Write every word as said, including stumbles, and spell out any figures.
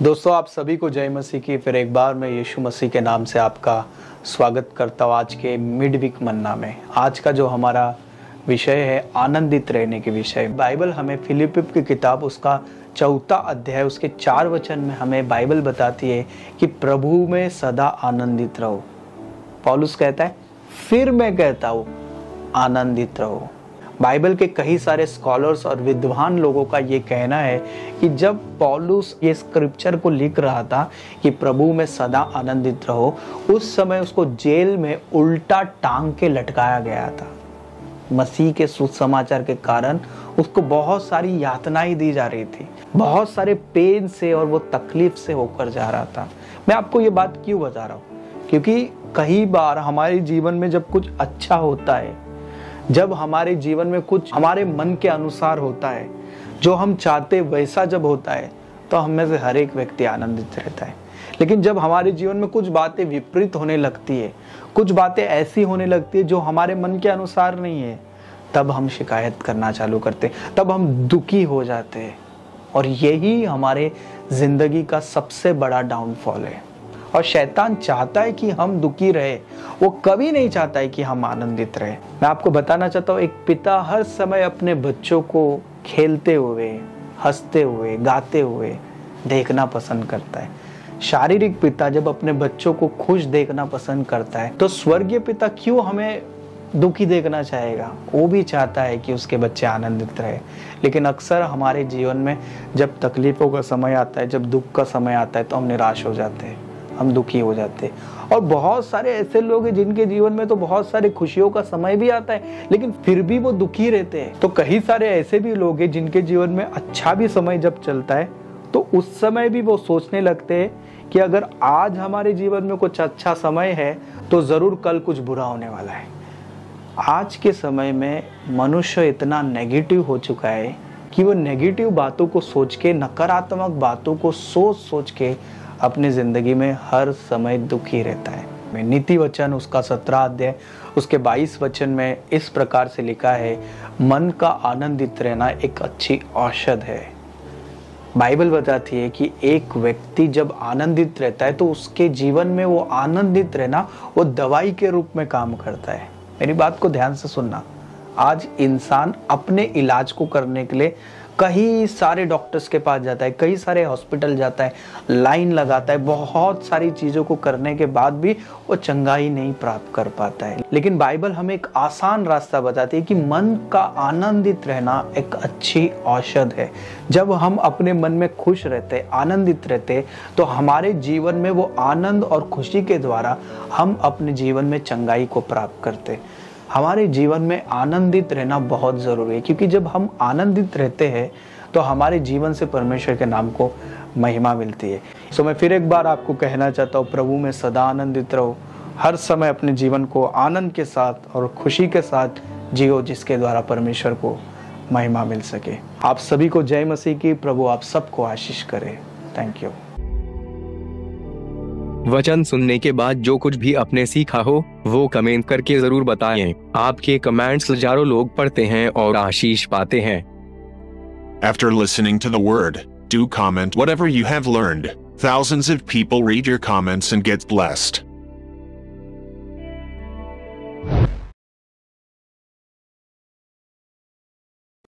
दोस्तों, आप सभी को जय मसीह की। फिर एक बार मैं यीशु मसीह के नाम से आपका स्वागत करता हूँ आज के मिड वीक मन्ना में। आज का जो हमारा विषय है आनंदित रहने के विषय। बाइबल हमें फिलिप्पी की किताब उसका चौथा अध्याय उसके चार वचन में हमें बाइबल बताती है कि प्रभु में सदा आनंदित रहो। पौलुस कहता है फिर मैं कहता हूँ आनंदित रहो। बाइबल के कई सारे स्कॉलर्स और विद्वान लोगों का ये कहना है कि जब पौलुस ये स्क्रिप्चर को लिख रहा था कि प्रभु में सदा आनंदित रहो, उस समय उसको जेल में उल्टा टांग के लटकाया गया था। मसीह के सुसमाचार के कारण उसको बहुत सारी यातनाएं दी जा रही थी, बहुत सारे पेन से और वो तकलीफ से होकर जा रहा था। मैं आपको ये बात क्यों बता रहा हूँ? क्योंकि कई बार हमारे जीवन में जब कुछ अच्छा होता है, जब हमारे जीवन में कुछ हमारे मन के अनुसार होता है, जो हम चाहते वैसा जब होता है, तो हम में से हर एक व्यक्ति आनंदित रहता है। लेकिन जब हमारे जीवन में कुछ बातें विपरीत होने लगती है, कुछ बातें ऐसी होने लगती है जो हमारे मन के अनुसार नहीं है, तब हम शिकायत करना चालू करते हैं, तब हम दुखी हो जाते हैं। और यही हमारे जिंदगी का सबसे बड़ा डाउनफॉल है। और शैतान चाहता है कि हम दुखी रहे, वो कभी नहीं चाहता है कि हम आनंदित रहे। मैं आपको बताना चाहता हूँ, एक पिता हर समय अपने बच्चों को खेलते हुए, हंसते हुए, गाते हुए देखना पसंद करता है। शारीरिक पिता जब अपने बच्चों को खुश देखना पसंद करता है, तो स्वर्गीय पिता क्यों हमें दुखी देखना चाहेगा? वो भी चाहता है कि उसके बच्चे आनंदित रहे। लेकिन अक्सर हमारे जीवन में जब तकलीफों का समय आता है, जब दुख का समय आता है, तो हम निराश हो जाते हैं, हम दुखी हो जाते हैं। और बहुत सारे ऐसे लोग हैं जिनके जीवन में तो बहुत सारे खुशियों का समय भी आता है, लेकिन फिर भी वो दुखी रहते हैं। तो कई सारे ऐसे भी लोग हैं जिनके जीवन में अच्छा भी समय जब चलता है, तो उस समय भी वो सोचने लगते हैं कि अगर आज हमारे जीवन में कुछ अच्छा समय है, तो जरूर कल कुछ बुरा होने वाला है। आज के समय में मनुष्य इतना नेगेटिव हो चुका है कि वो नेगेटिव बातों को सोच के, नकारात्मक बातों को सोच सोच के अपनी जिंदगी में हर समय दुखी रहता है। नीति वचन उसका सत्रह अध्याय उसके बाईस वचन में इस प्रकार से लिखा है, मन का आनंदित रहना एक अच्छी औषध है। बाइबल बताती है कि एक व्यक्ति जब आनंदित रहता है, तो उसके जीवन में वो आनंदित रहना वो दवाई के रूप में काम करता है। मेरी बात को ध्यान से सुनना। आज इंसान अपने इलाज को करने के लिए कई सारे डॉक्टर्स के पास जाता है, कई सारे हॉस्पिटल जाता है, लाइन लगाता है, बहुत सारी चीज़ों को करने के बाद भी वो चंगाई नहीं प्राप्त कर पाता है। लेकिन बाइबल हमें एक आसान रास्ता बताती है कि मन का आनंदित रहना एक अच्छी औषध है। जब हम अपने मन में खुश रहते, आनंदित रहते, तो हमारे जीवन में वो आनंद और खुशी के द्वारा हम अपने जीवन में चंगाई को प्राप्त करते। हमारे जीवन में आनंदित रहना बहुत ज़रूरी है, क्योंकि जब हम आनंदित रहते हैं तो हमारे जीवन से परमेश्वर के नाम को महिमा मिलती है। सो मैं फिर एक बार आपको कहना चाहता हूँ, प्रभु में सदा आनंदित रहो। हर समय अपने जीवन को आनंद के साथ और खुशी के साथ जियो, जिसके द्वारा परमेश्वर को महिमा मिल सके। आप सभी को जय मसीह की। प्रभु आप सबको आशीष करे। Thank you. वचन सुनने के बाद जो कुछ भी आपने सीखा हो वो कमेंट करके जरूर बताएं। आपके कमेंट्स हजारों लोग पढ़ते हैं और आशीष पाते हैं। After listening to the word, do comment whatever you have learned. Thousands of people read your comments and get blessed.